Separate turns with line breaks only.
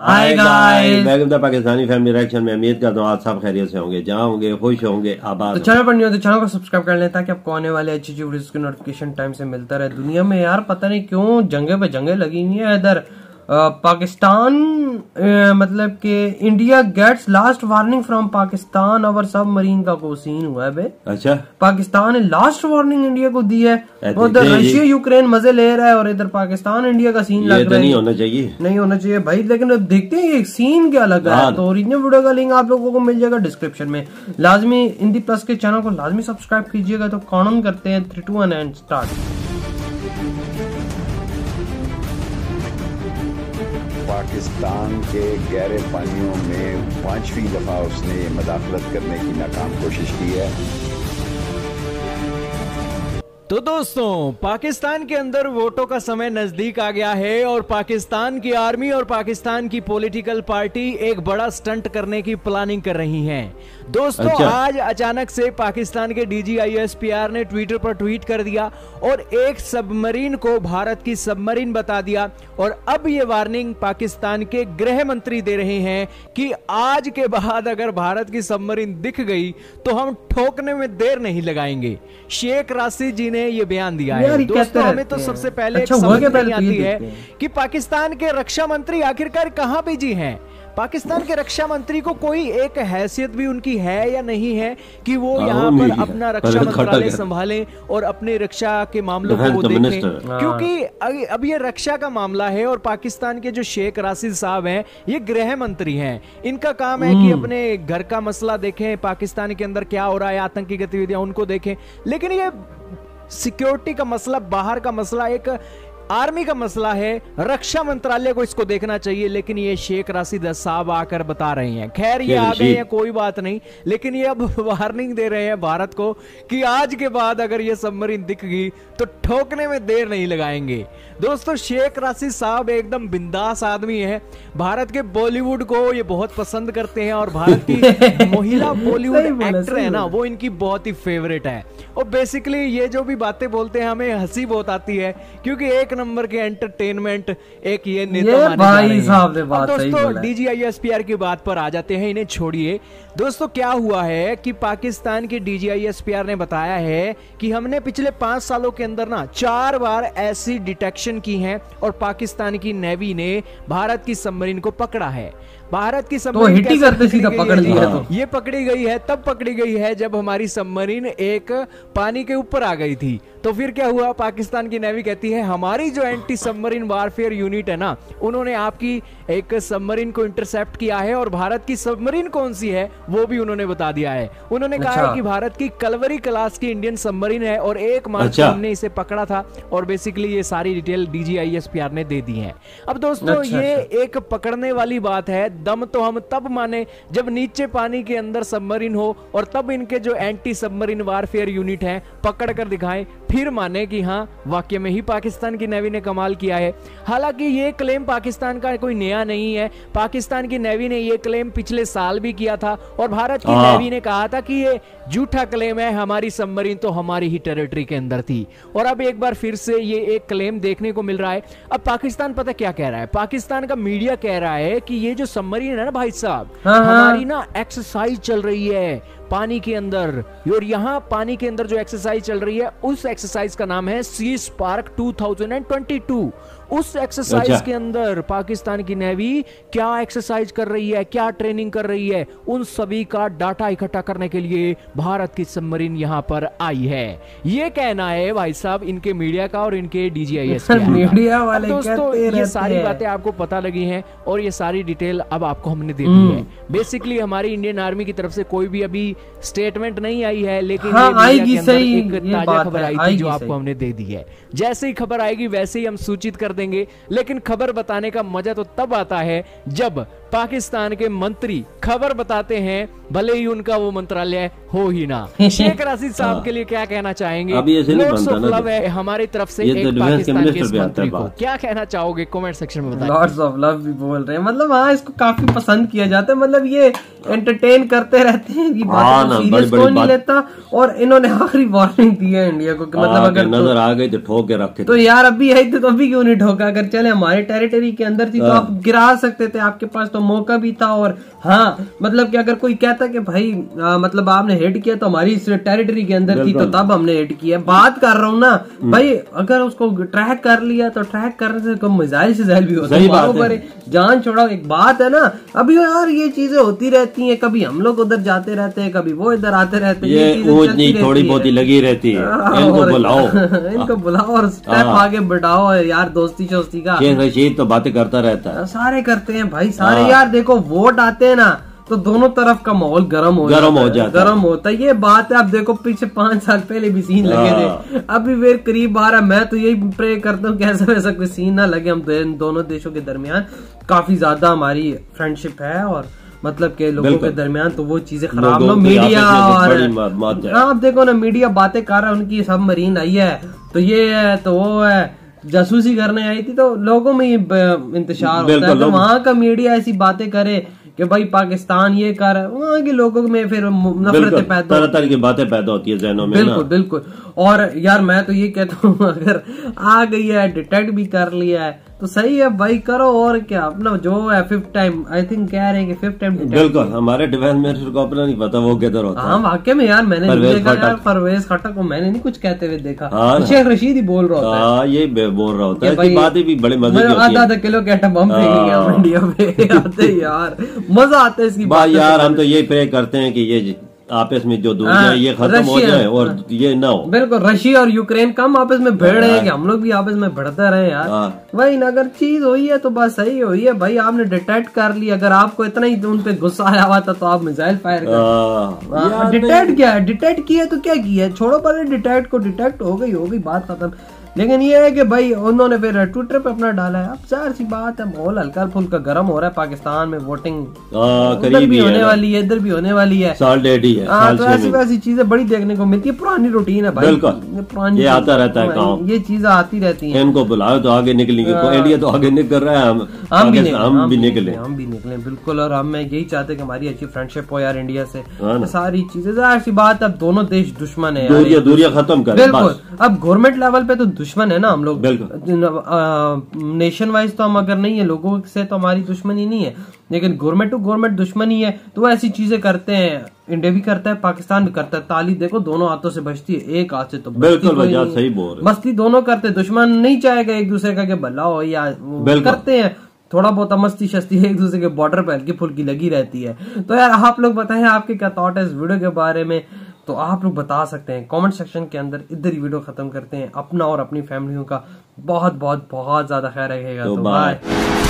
Hi guys,
welcome to Pakistani family reaction में। उम्मीद करता हूँ आप सब खैरियत से होंगे, जहाँ होंगे खुश होंगे, आबाद।
तो चैनल पर नहीं हो तो चैनल को सब्सक्राइब कर लें ताकि आपको आने वाले अच्छी वीडियोस की नोटिफिकेशन टाइम से मिलता रहे। दुनिया में यार पता नहीं क्यों जंगे पे जंगे लगी हुई है। इधर पाकिस्तान मतलब कि India gets last warning from Pakistan और सबमरीन का को सीन हुआ है बे।
अच्छा,
पाकिस्तान ने लास्ट वार्निंग इंडिया को दी है। उधर रशिया यूक्रेन मजे ले रहा है और इधर पाकिस्तान इंडिया का सीन लग रहा है।
नहीं होना चाहिए,
नहीं होना चाहिए भाई। लेकिन अब देखते हैं ये सीन क्या लगा है। तो ओरिजिनल वीडियो का लिंक आप लोगों को मिल जाएगा डिस्क्रिप्शन में। लाजमी हिंदी प्लस के चैनल को लाजमी सब्सक्राइब कीजिएगा। तो काउंट करते हैं 3, 2, 1 एंड स्टार्ट।
पाकिस्तान के गहरे पानियों में 5वीं दफा उसने मदाखलत करने की नाकाम कोशिश की है।
तो दोस्तों, पाकिस्तान के अंदर वोटों का समय नजदीक आ गया है और पाकिस्तान की आर्मी और पाकिस्तान की पॉलिटिकल पार्टी एक बड़ा स्टंट करने की प्लानिंग कर रही हैं। दोस्तों, आज अचानक से पाकिस्तान के DGISPR ने ट्विटर पर ट्वीट कर दिया और एक सबमरीन को भारत की सबमरीन बता दिया। और अब ये वार्निंग पाकिस्तान के गृह मंत्री दे रहे हैं कि आज के बाद अगर भारत की सबमरीन दिख गई तो हम ठोकने में देर नहीं लगाएंगे। शेख राशिद जी ने ये बयान दिया है। दोस्तों, हमें तो सबसे पहले एक समझ नहीं आती है कि पाकिस्तान के रक्षा मंत्री आखिरकार कहां बिजी हैं। पाकिस्तान के रक्षा मंत्री को कोई एक हैसियत भी उनकी है या नहीं है कि वो यहाँ पर अपना रक्षा मंत्रालय संभालें और अपने रक्षा के मामलों को देखें, क्योंकि अब ये रक्षा का मामला है और पाकिस्तान के जो शेख राशिद साहब हैं ये गृह मंत्री हैं। इनका काम है कि अपने घर का मसला देखें, पाकिस्तान के अंदर क्या हो रहा है, आतंकी गतिविधियां उनको देखें। लेकिन ये सिक्योरिटी का मसला, बाहर का मसला, एक आर्मी का मसला है, रक्षा मंत्रालय को इसको देखना चाहिए। लेकिन ये शेख राशिद साहब आकर बता रहे हैं। खैर, ये आ गए हैं, कोई बात नहीं, लेकिन ये अब वार्निंग दे रहे हैं भारत को कि आज के बाद अगर ये सबमरीन दिख गई तो ठोकने में देर नहीं लगाएंगे। दोस्तों, शेख राशिद साहब एकदम बिंदास आदमी है। भारत के बॉलीवुड को ये बहुत पसंद करते हैं और भारत की महिला बॉलीवुड एक्टर है ना, वो इनकी बहुत ही फेवरेट है। और बेसिकली ये जो भी बातें बोलते हैं हमें हंसी बहुत आती है, क्योंकि एक नंबर के एंटरटेनमेंट एक ये नेता माने जा रहे हैं। दोस्तों, DGISPR की बात पर आ जाते हैं, इन्हें छोड़िए। दोस्तों, क्या हुआ है कि पाकिस्तान के DGISPR ने बताया है कि हमने पिछले 5 सालों के अंदर ना 4 बार ऐसी डिटेक्शन की है और पाकिस्तान की नेवी ने भारत की सबमरीन को पकड़ा है। भारत की सबमरीन
हिट ही करते सीधा पकड़ लिया। तो
ये पकड़ी गई है, तब पकड़ी गई है जब हमारी सबमरीन एक पानी के ऊपर आ गई थी। तो फिर क्या हुआ, पाकिस्तान की नेवी कहती है हमारी जो एंटी सबमरीन वारफेयर यूनिट है ना, उन्होंने आपकी एक सबमरीन को इंटरसेप्ट किया है और भारत की सबमरीन कौन सी है वो भी उन्होंने बता दिया है। उन्होंने कहा है कि भारत की कलवरी क्लास की इंडियन सबमरीन है और 1 मार्च को हमने इसे पकड़ा था। और बेसिकली ये सारी डिटेल DGISPR ने दे दी है। अब दोस्तों, ये एक पकड़ने वाली बात है। दम तो हम तब माने जब नीचे पानी के अंदर सबमरीन हो और तब इनके जो एंटी सबमरीन वारफेयर यूनिट है पकड़ कर दिखाएं, फिर माने कि हाँ वाकई में ही पाकिस्तान की नेवी ने कमाल किया है। हालांकि ये क्लेम पाकिस्तान का कोई नया नहीं है। पाकिस्तान की नेवी ने ये क्लेम पिछले साल भी किया था और भारत की नेवी ने कहा था कि ये झूठा क्लेम है, हमारी सबमरीन तो हमारी ही टेरिटरी के अंदर थी। और अब एक बार फिर से ये एक क्लेम देखने को मिल रहा है। अब पाकिस्तान पता क्या कह रहा है, पाकिस्तान का मीडिया कह रहा है कि ये जो सबमरीन है ना भाई साहब, हमारी ना एक्सरसाइज चल रही है पानी के अंदर। और यहाँ पानी के अंदर जो एक्सरसाइज चल रही है उस एक्सरसाइज का नाम है सी स्पार्क 2022। उस एक्सरसाइज के अंदर पाकिस्तान की नेवी क्या एक्सरसाइज कर रही है, क्या ट्रेनिंग कर रही है, उन सभी का डाटा इकट्ठा करने के लिए भारत की सबमरीन यहां पर आई है। ये कहना है भाई साहब इनके मीडिया का और इनके DGISPR
मीडिया वाले।
दोस्तों, ये सारी बातें आपको पता लगी हैं और ये सारी डिटेल अब आपको हमने दे दी है। बेसिकली हमारी इंडियन आर्मी की तरफ से कोई भी अभी स्टेटमेंट नहीं आई है, लेकिन
आएगी सही।
एक ताजा खबर आई थी जो आपको हमने दे दी है। जैसे ही खबर आएगी वैसे ही हम सूचित कर देंगे। लेकिन खबर बताने का मजा तो तब आता है जब पाकिस्तान के मंत्री खबर बताते हैं, भले ही उनका वो मंत्रालय हो ही ना। शेख राशिद साहब के लिए क्या कहना चाहेंगे? लॉर्ड्स ऑफ लव है हमारी तरफ से एक पाकिस्तान के मंत्री को, क्या कहना चाहोगे? कमेंट सेक्शन में बताइए।
लॉर्ड्स ऑफ लव भी बोल रहे हैं, मतलब हाँ इसको काफी पसंद किया जाता है, मतलब ये एंटरटेन करते रहते हैं, ये बात सीरियस कोई नहीं लेता। और इन्होंने आखिरी वार्निंग दी है इंडिया को कि मतलब अगर
नजर आ गई तो ठोक के रखे,
तो यार अभी है तो अभी क्यों नहीं ठोका? अगर चले हमारे टेरिटरी के अंदर थी तो आप गिरा सकते थे, आपके पास तो मौका भी था। और हाँ मतलब कि अगर कोई कहता कि भाई मतलब आपने हिट किया तो हमारी इस टेरिटरी के अंदर थी तो तब हमने हिट किया, बात कर रहा हूँ ना भाई। अगर उसको ट्रैक कर लिया तो ट्रैक करने से कम मिसाइल से ज़ाहिल भी होता है, जान छोड़ा। एक बात है ना, अभी यार ये चीजें होती रहती हैं, कभी हम लोग उधर जाते रहते हैं, कभी वो इधर आते रहते हैं,
ये थोड़ी बहुत लगी रहती है। इनको बुलाओ
इनको बुलाओ और स्टेप आगे बढ़ाओ यार, दोस्ती शोस्ती का।
शेख रशीद तो बातें करता रहता है,
सारे करते हैं भाई सारे। यार देखो वोट आते हैं ना तो दोनों तरफ का माहौल गर्म हो जाता है। ये बात है, आप देखो पीछे 5 साल पहले भी सीन लगे थे, अभी फिर करीब आ रहा। मैं तो यही प्रे करता हूँ कि ऐसा वैसा कोई सीन ना लगे। हम दोनों देशों के दरमियान काफी ज्यादा हमारी फ्रेंडशिप है और मतलब के लोगों के दरमियान, तो वो चीजें खराब ना। मीडिया और आप देखो ना, मीडिया बातें कर रहा है, उनकी सब मरीन आई है तो ये है तो वो है, जासूसी करने आई थी, तो लोगों में ये इंतशार होता है। तो वहाँ का मीडिया ऐसी बातें करे कि भाई पाकिस्तान ये कर, वहाँ के लोगों में फिर नफरतें पैदा,
तरह की बातें पैदा होती है ज़हनों में।
बिल्कुल बिल्कुल। और यार मैं तो ये कहता हूँ अगर आ गई है, डिटेक्ट भी कर लिया है तो सही है भाई, करो। और क्या अपना जो है 5th टाइम आई थिंक कह रहे हैं कि 5th टाइम।
बिल्कुल, हमारे डिफेंस मिनिस्टर को अपना नहीं पता वो किधर होता है।
हाँ वाकई में यार मैंने नहीं देखा यार, परवेज खट्टक को मैंने नहीं कुछ कहते हुए देखा। शेख रशीद ही बोल रहा होता है,
ये बोल रहा होता है, बातें भी बड़े मजे की होती है।
आधा किलो के एटम बम फेंकेंगे हम इंडिया में, आते यार मजा आता है इसकी बात
यार। हम तो ये प्रे करते हैं कि ये आपस में जो दूरियां ये खत्म हो जाए और ये ना हो।
बिल्कुल, रशिया और यूक्रेन कम आपस में भिड़ रहे हैं कि हम लोग भी आपस में भिड़ते रहे यार। भाई अगर चीज हुई है तो बस सही हुई है भाई, आपने डिटेक्ट कर लिया। अगर आपको इतना ही उन पे गुस्सा आया हुआ था तो आप मिसाइल फायर कर। डिटेक्ट क्या है, डिटेक्ट किया तो क्या किया, छोड़ो पर डिटेक्ट को, डिटेक्ट हो गई बात खत्म। लेकिन ये है कि भाई उन्होंने फिर ट्विटर पे अपना डाला है। अब जाहिर सी बात है, माहौल हल्का फुल्का गर्म हो रहा है पाकिस्तान में, वोटिंग उधर भी होने वाली है, इधर भी होने वाली है, तो ऐसी वैसी चीजें बड़ी देखने को मिलती है। पुरानी रूटीन है भाई, पुरानी
ये आता रहता है काम,
ये चीजें आती रहती हैं।
इनको बुलाओ तो आगे निकलेंगे, इंडिया तो आगे निकल रहा है, हम भी निकले
बिल्कुल। और हम यही चाहते हैं कि हमारी अच्छी फ्रेंडशिप हो यार इंडिया से, सारी चीजें। जाहिर सी बात, अब दोनों देश दुश्मन है,
दूरियां खत्म कर।
बिल्कुल, अब गवर्नमेंट लेवल पे तो दुश्मन है ना हम लोग, नेशन वाइज तो हम अगर नहीं है, लोगों से तो हमारी दुश्मनी नहीं है, लेकिन गवर्नमेंट टू गवर्नमेंट दुश्मनी है। तो वो ऐसी चीजें करते हैं, इंडिया भी करता है, पाकिस्तान भी करता है। ताली देखो दोनों हाथों से बजती है, एक हाथ से तो
बिल्कुल सही बोल रहे,
मस्ती दोनों करते। दुश्मन नहीं चाहेगा एक दूसरे का कि भला हो, या करते हैं थोड़ा बहुत मस्ती शस्ती एक दूसरे के बॉर्डर पे हल्की फुल्की लगी रहती है। तो यार आप लोग बताएं आपके क्या थॉट है इस वीडियो के बारे में, तो आप लोग बता सकते हैं कमेंट सेक्शन के अंदर। इधर ही वीडियो खत्म करते हैं। अपना और अपनी फैमिलियों का बहुत बहुत बहुत ज्यादा ख्याल रखिएगा। तो बाय।